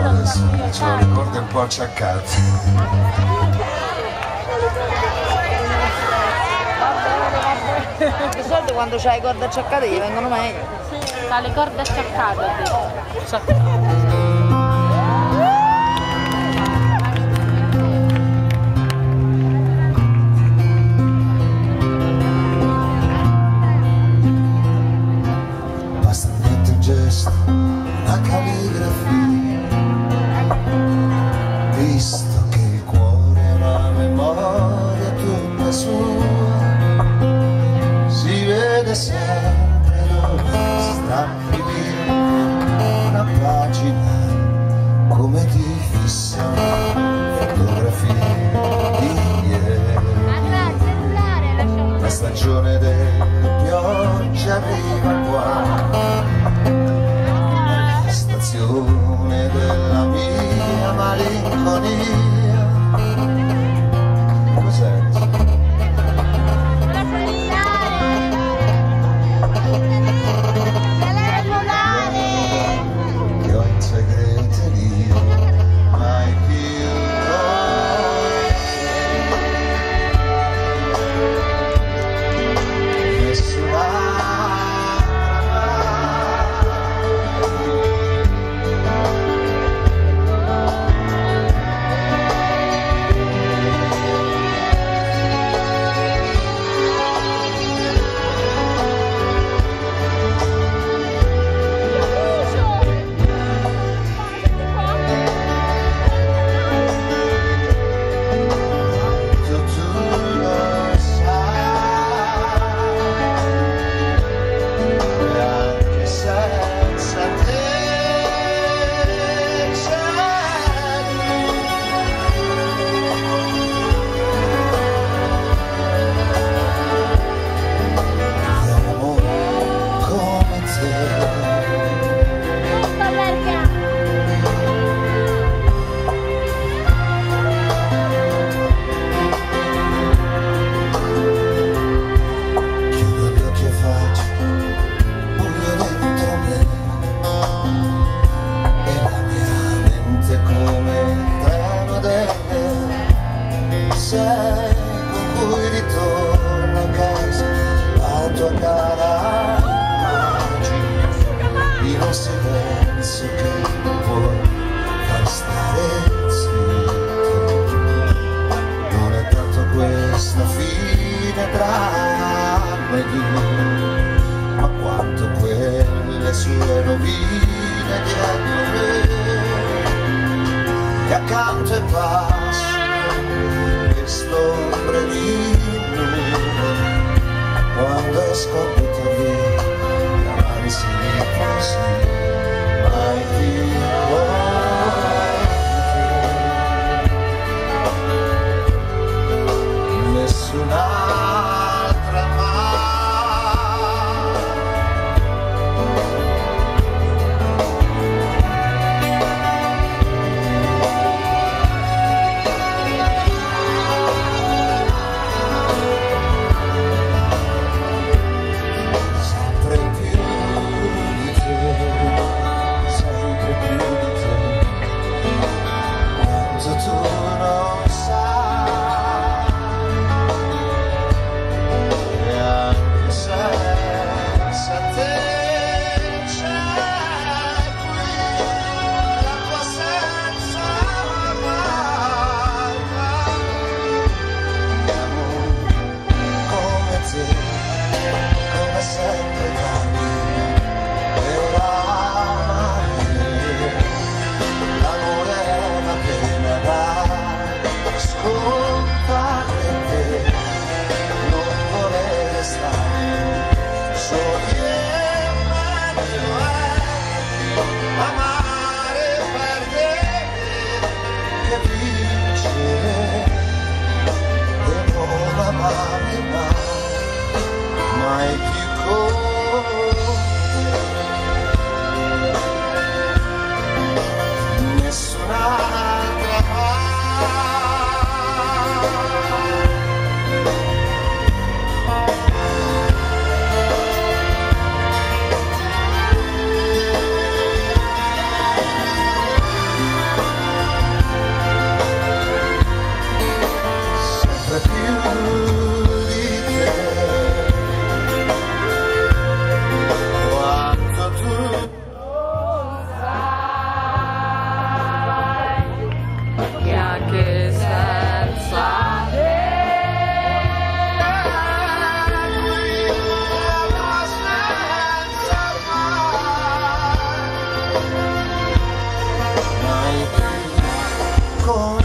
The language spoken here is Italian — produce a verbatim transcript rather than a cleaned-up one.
adesso ho le corde un po' acciaccate. Di solito quando c'hai le corde acciaccate gli vengono meglio. Ha le corde acciaccate, ho detto. Acciaccate. Una calligrafia, visto che il cuore è una memoria tutta sua, si vede sempre dove strappi via una pagina come ti fissa una fotografia di ieri. La stagione delle piogge arriva qua, della mia malinconia. Cos'è? Che ho in segreteria mai più nessuna. Sei con cui ritorno a casa, la tua cara immagine in un silenzio che puoi far stare zitto. Non è tanto questa fine tra noi due, ma quanto quelle sue rovine dietro me, che accanto e passo quest'ombre di nube, quando è scoppita via la mano si così mai più nessun'altra mai. come